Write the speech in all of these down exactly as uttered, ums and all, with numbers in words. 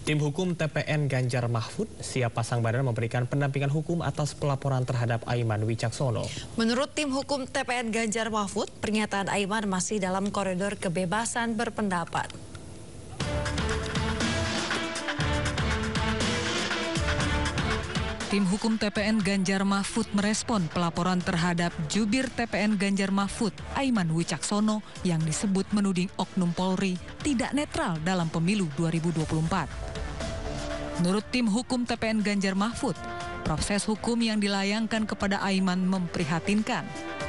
Tim hukum T P N Ganjar Mahfud siap pasang badan memberikan pendampingan hukum atas pelaporan terhadap Aiman Wicaksono. Menurut tim hukum T P N Ganjar Mahfud, pernyataan Aiman masih dalam koridor kebebasan berpendapat. Tim hukum T P N Ganjar Mahfud merespon pelaporan terhadap jubir T P N Ganjar Mahfud, Aiman Wicaksono, yang disebut menuding oknum Polri tidak netral dalam pemilu dua ribu dua puluh empat. Menurut tim hukum T P N Ganjar Mahfud, proses hukum yang dilayangkan kepada Aiman memprihatinkan.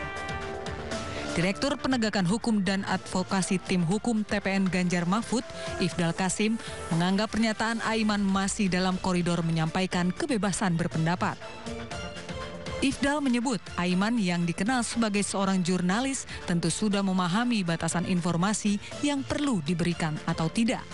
Direktur Penegakan Hukum dan Advokasi Tim Hukum T P N Ganjar Mahfud, Ifdal Kasim, menganggap pernyataan Aiman masih dalam koridor menyampaikan kebebasan berpendapat. Ifdal menyebut Aiman yang dikenal sebagai seorang jurnalis tentu sudah memahami batasan informasi yang perlu diberikan atau tidak.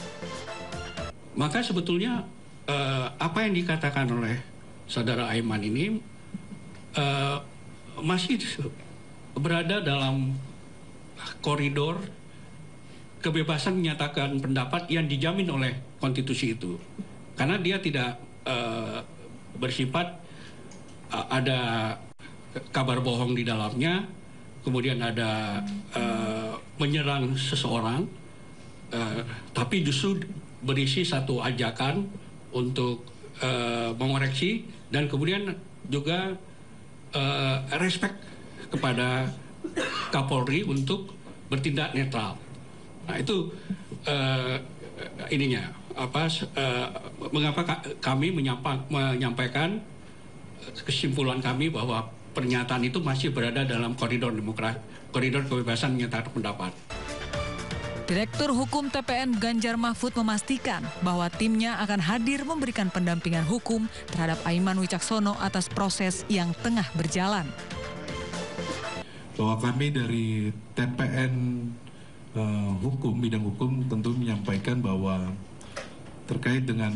Maka sebetulnya eh, apa yang dikatakan oleh saudara Aiman ini eh, masih berada dalam koridor kebebasan menyatakan pendapat yang dijamin oleh konstitusi itu. Karena dia tidak uh, bersifat uh, ada kabar bohong di dalamnya, kemudian ada uh, menyerang seseorang, uh, tapi justru berisi satu ajakan untuk uh, mengoreksi dan kemudian juga uh, respect kepada Kapolri untuk bertindak netral. Nah itu uh, ininya apa uh, mengapa kami menyapa, menyampaikan kesimpulan kami bahwa pernyataan itu masih berada dalam koridor demokrasi, koridor kebebasan menyatakan pendapat. Direktur Hukum T P N Ganjar Mahfud memastikan bahwa timnya akan hadir memberikan pendampingan hukum terhadap Aiman Wicaksono atas proses yang tengah berjalan. Bahwa kami dari T P N uh, hukum, bidang hukum tentu menyampaikan bahwa terkait dengan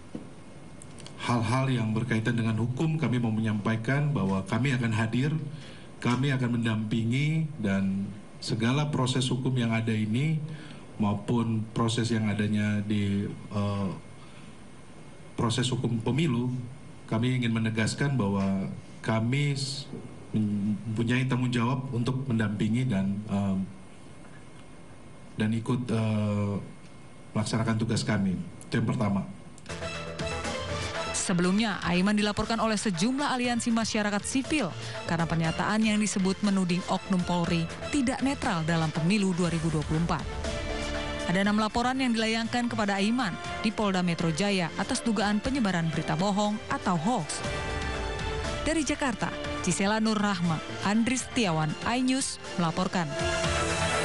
hal-hal yang berkaitan dengan hukum, kami mau menyampaikan bahwa kami akan hadir, kami akan mendampingi, dan segala proses hukum yang ada ini maupun proses yang adanya di uh, proses hukum pemilu, kami ingin menegaskan bahwa kami mempunyai tanggung jawab untuk mendampingi dan um, dan ikut uh, melaksanakan tugas kami. Itu yang pertama. Sebelumnya, Aiman dilaporkan oleh sejumlah aliansi masyarakat sipil karena pernyataan yang disebut menuding oknum Polri tidak netral dalam pemilu dua ribu dua puluh empat. Ada enam laporan yang dilayangkan kepada Aiman di Polda Metro Jaya atas dugaan penyebaran berita bohong atau hoax. Dari Jakarta, Cisela Nur Rahma, Andri Setiawan, iNews melaporkan.